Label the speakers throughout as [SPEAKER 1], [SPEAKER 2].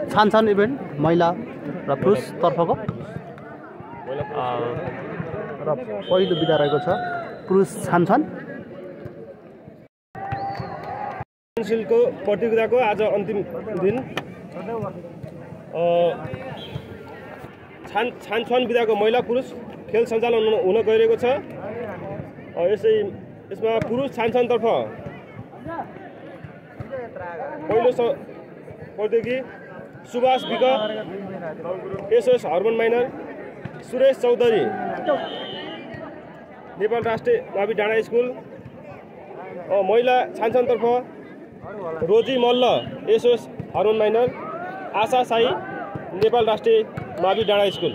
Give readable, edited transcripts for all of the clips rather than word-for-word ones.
[SPEAKER 1] छानछान event महिला र पुरुष तर्फको र पहिलो बिदा रहेको छ पुरुष छानछान।
[SPEAKER 2] पेन्सिलको प्रतियोगिताको आज अन्तिम दिन छानछान बिदाको महिला पुरुष खेल सञ्चालन हुन गइरहेको छ। यसमा पुरुष छानछानतर्फ पहिलो प्रतियोगी सुभाष विक, SS Hermann Gmeiner, Suresh Chaudhary Nepal राष्ट्रिय मावि डाँडा स्कुल। महिला छानछानतर्फ Roji Malla, SS Hermann Gmeiner, Asha Sai Nepal राष्ट्रिय मावि डाँडा स्कुल।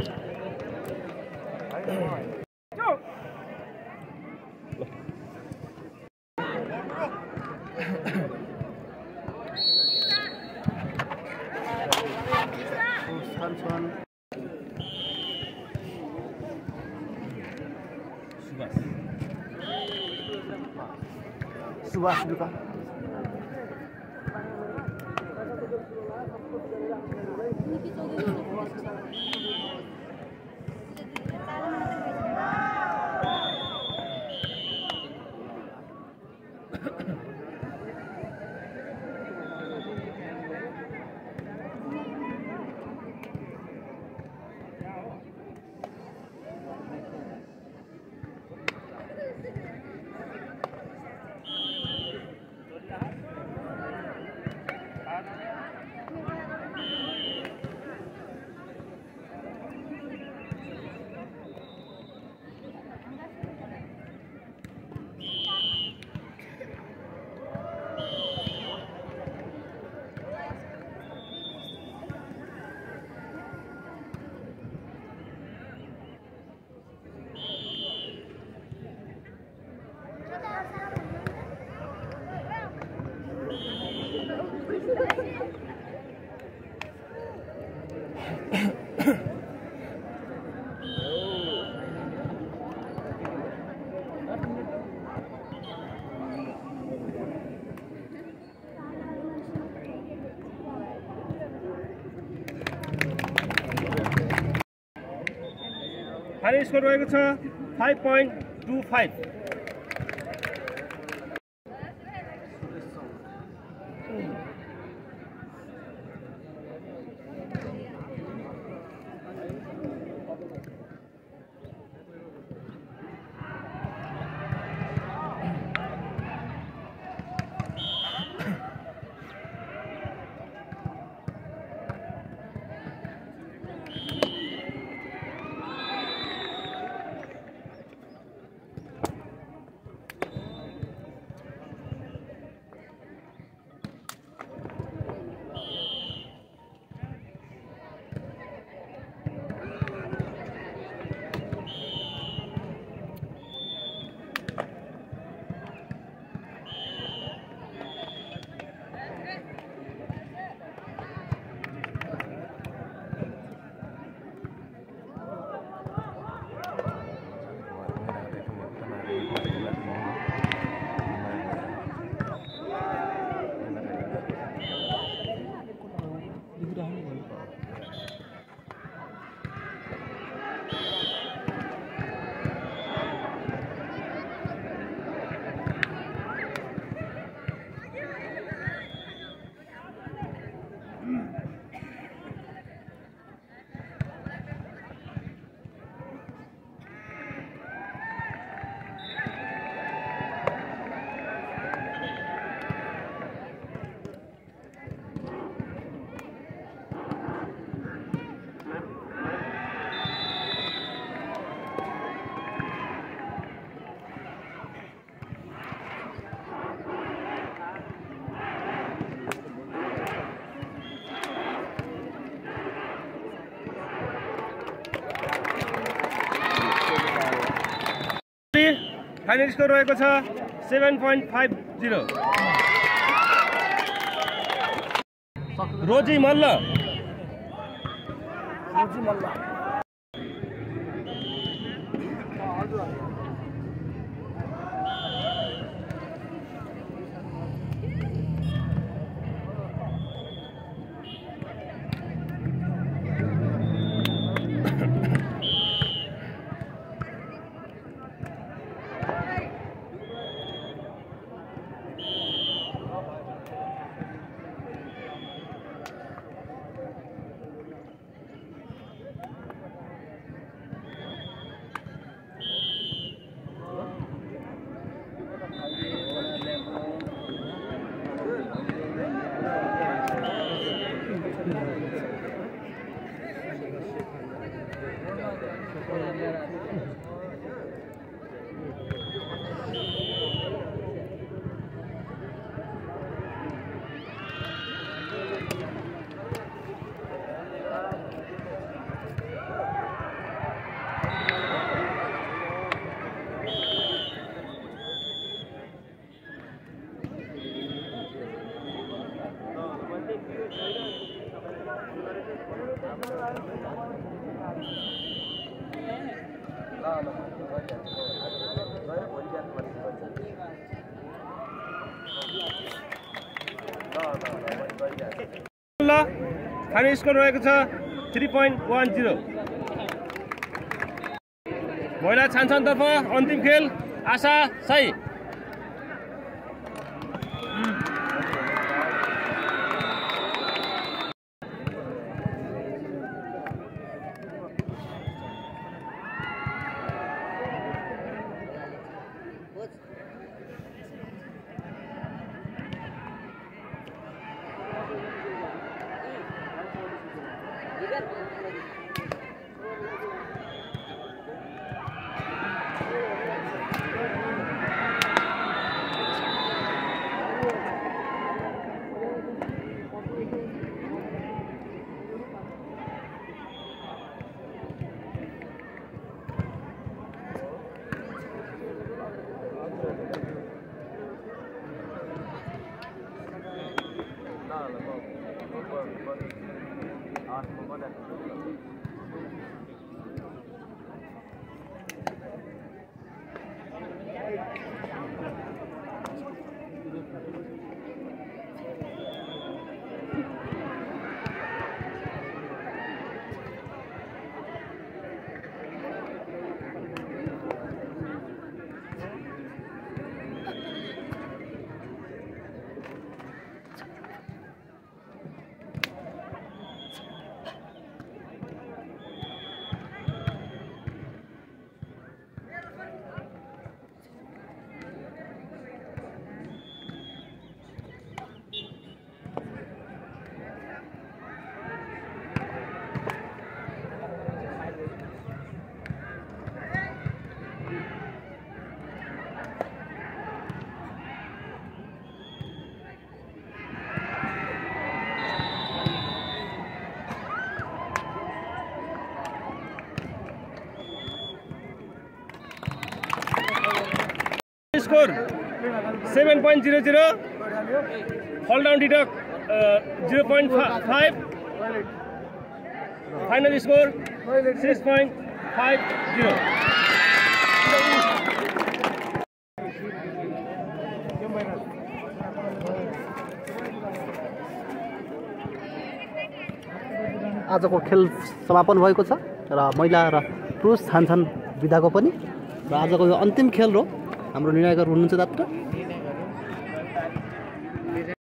[SPEAKER 1] सुभाष विक
[SPEAKER 2] फाइनल स्कोर रहेको छ 5.25। फाइनल स्कोर रहेको छ 7.50। रोजी मल्ल फाइनल स्कोर रहेको छ 3.10। महिला छानछानतर्फ अन्तिम खेल आशा Sai. Score 7.00, fall down deduct 0.5, final score 6.50.
[SPEAKER 1] आजको खेल समापन भएको छ र महिला र पुरुष छानछान विधाको पनि र आजको यो अन्तिम खेल हो। हाम्रो निर्णायक हुनुहुन्छ डाक्टर